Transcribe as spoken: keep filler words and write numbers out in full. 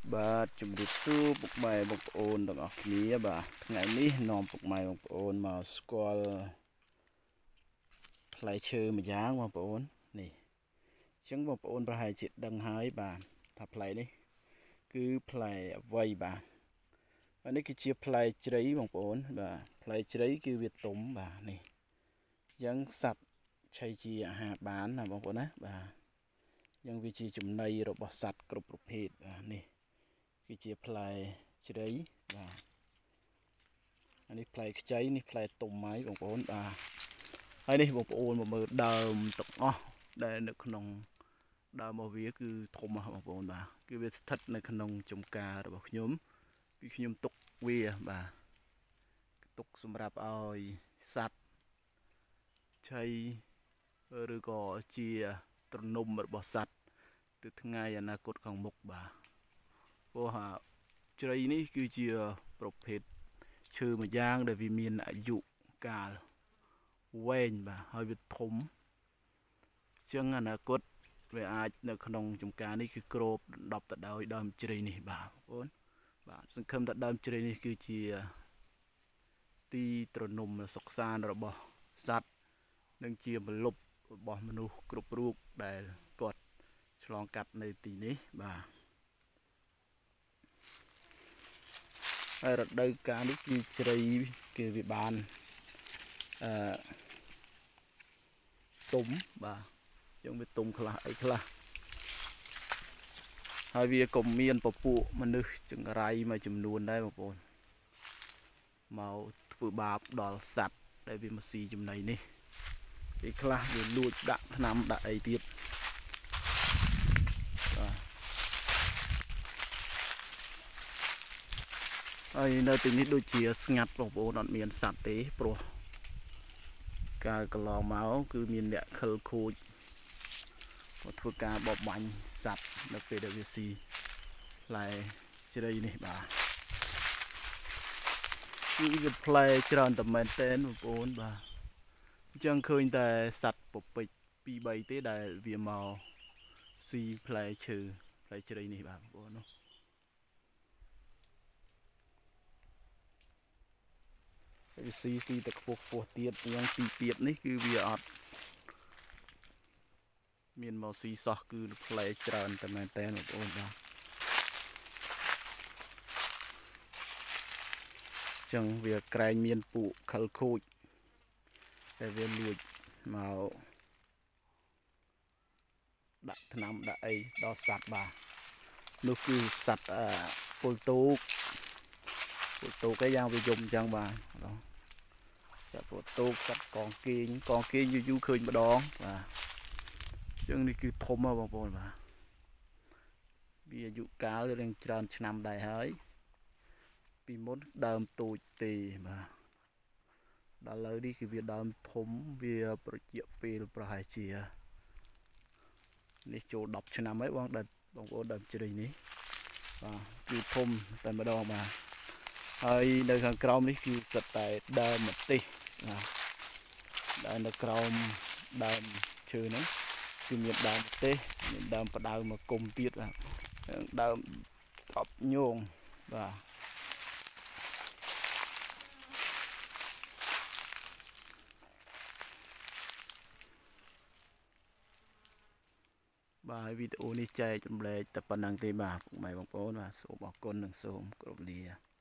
បាទជំរាបសួរពុកម៉ែបងប្អូនទាំងអស់គ្នាបាទថ្ងៃនេះនាំពុកម៉ែបងប្អូនមកស្គាល់ផ្លែឈើម្យ៉ាងបងប្អូននេះអញ្ចឹងបងប្អូនប្រហែលជាដឹងហើយបាទថាផ្លែនេះគឺផ្លែអ្វីបាទហើយនេះគឺជាផ្លែជ្រៃបងប្អូនបាទផ្លែជ្រៃគឺវាទុំបាទនេះអញ្ចឹងសត្វឆៃជាអាហារបានណាបងប្អូនណាបាទអញ្ចឹងវាជាចំណីរបស់សត្វគ្រប់ប្រភេទបាទនេះគឺជាផ្លែជ្រៃបាទអានេះផ្លែខ្ចីនេះផ្លែទុំហើយបងប្អូនបាទហើយនេះបងប្អូនមកមើលដើមទាំងអស់ដែលនៅក្នុងដើមរបស់វាគឺធំបងប្អូនបាទគឺវាស្ថិតនៅក្នុងចំការរបស់ខ្ញុំគឺខ្ញុំទុកវាបាទទុកសម្រាប់ឲ្យសត្វឆៃឬក៏ជាទ្រនំរបស់សត្វទៅថ្ងៃអនាគតខាងមុខបាទព្រោះថាជ្រៃនេះគឺជាប្រភេទឈើមួយយ៉ាងដែលវាមានអាយុកាលវែងបាទហើយវាធំអញ្ចឹងអនាគតវាអាចនៅក្នុងចំការនេះគឺគ្របដណ្ដប់ទៅដោយដើមជ្រៃនេះបាទបងប្អូនបាទសង្ឃឹមថាដើមជ្រៃនេះគឺជាទីទ្រនំសុខសាន្តរបស់សត្វនិងជាម្លប់របស់មនុស្សគ្រប់រូបដែលគាត់ឆ្លងកាត់នៅទីនេះបាទហើយរដូវកាលនេះគឺជ្រៃគឺវាបានអឺទុំបាទយើងវាទុំខ្លះអីខ្លះហើយវាក៏មានពពួកមនុស្សចង្រៃមួយចំនួនដែរបងប្អូនមកធ្វើបាបដល់សត្វដែលវាមកស៊ីចំណីនេះវាខ្លះវាលួចដាក់ថ្នាំដាក់អីទៀតបាទហើយនៅទីនេះដូចជាស្ងាត់បងប្អូនអត់មានសត្វទេព្រោះកាលកន្លងមកគឺមានអ្នកខិលខូចគាត់ធ្វើការបបបាញ់សត្វនៅពេលដែលវាស៊ីផ្លែជ្រៃនេះបាទគឺវាផ្លែច្រើនតែមែនទែនបងប្អូនបាទអញ្ចឹងឃើញតែសត្វពពេចពីរបីទេដែលវាមកស៊ីផ្លែឈើផ្លែជ្រៃនេះបាទបងប្អូននោះវាស៊ីស៊ីតែខ្ពស់ខ្ពស់ទៀតយ៉ាងទីទៀតនេះគឺវាអត់មានមកស៊ីសោះគឺផ្លែច្រើនតែមែនតើបងប្អូនបាទចឹងវាក្រែងមានពួកខិលខូចតែវាលួចមកដាក់ថ្នាំដាក់អីដល់សត្វបាទនោះគឺសត្វពុលទូកពុលទូកឯយ៉ាងវាយំអញ្ចឹងបាទសត្វពុលទូកសត្វកងគៀងកងគៀងយូរយូរឃើញម្ដងបាទចឹងនេះគឺធំហ៎បងប្អូនបាទវាអាយុកាលរៀងច្រើនឆ្នាំដែរហើយពីមុនដើមទូចទេបាទដល់ឥឡូវនេះគឺវាដើមធំវាប្រជាពេលប្រហែលជានេះចូលដប់ឆ្នាំហើយបងដែលបងប្អូនដើមជ្រៃនេះបាទគឺធំតែម្ដងបាទហើយនៅខាងក្រោមនេះគឺសិតតែដើមម្ទេសបាទដែលនៅក្រោមដើមឈើហ្នឹងគឺមានដើមម្ទេសមានដើមផ្ដៅមកគុំទៀតបាទដើមត្រប់ញងបាទបាទវីដេអូនេះចែកចម្លែកតែប៉ុណ្្នឹងទេបាទពុកម៉ែបងប្អូនបាទសូមអរគុណនិងសូមគោរពលា